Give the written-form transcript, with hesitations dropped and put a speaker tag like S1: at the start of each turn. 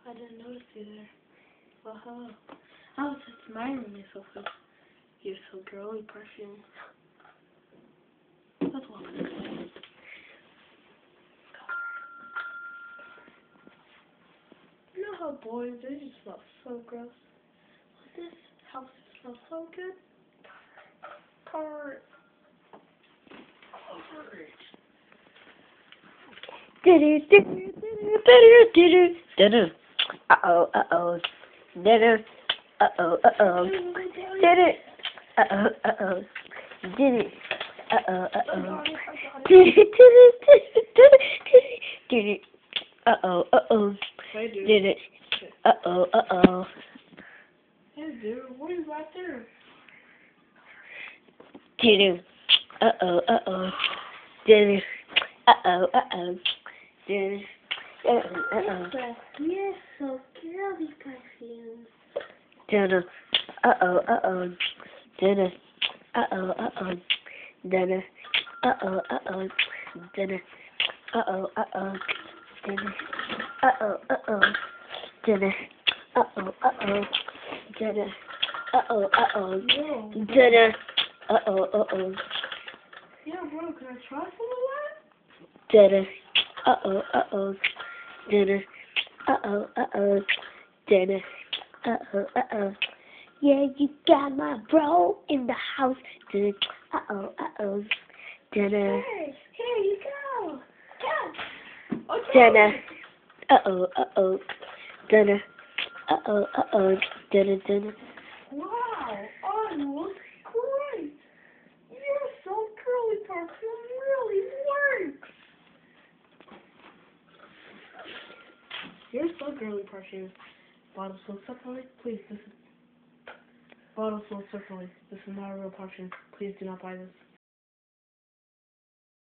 S1: I didn't notice you there. Wow. I was just admiring myself with your so girly perfume. That's what I'm saying. You know how boys, they just smell so gross. This house smells so good. Cover it.
S2: Uh-oh, uh-oh. Uh-oh, uh-oh. Uh-oh, uh-oh. Did it. Uh-oh, uh-oh. Did it. Uh-oh, uh-oh.
S1: Hey, dude.
S2: Did it. Uh-oh, uh-oh.
S1: Hey, dude, what is right there?
S2: Did it. Uh-oh, uh-oh. Did it. Uh-oh, uh-oh. Did it. Uh-oh, uh-oh.
S1: Yes, so girly perfume.
S2: Did it. Uh-oh, uh-oh. Did it. Uh-oh, uh-oh. Did it. Uh-oh, uh-oh. Did it. Uh-oh, uh-oh. Did it. Uh-oh, uh-oh. Did it. Uh-oh, uh-oh. Did it. Uh-oh, uh-oh. Did it. Uh-oh, uh-oh.
S1: Yeah, bro, can I try some of that?
S2: Did it. Uh-oh, uh-oh. Did it. Uh-oh, uh-oh. Did it. Uh-oh, uh-oh. Yeah, you got my bro in the house. Did it. Uh-oh, uh-oh. Did it.
S1: Hey, here you go. Go.
S2: Did it. Uh-oh, uh-oh. Did it. Uh-oh, uh-oh. Did it, did it.
S1: Wow, I look great. Your so girly perfume really works. Your so girly perfume. Bottle smells separately. Please, this is... Bottle smells separately. This is not a real perfume. Please do not buy this.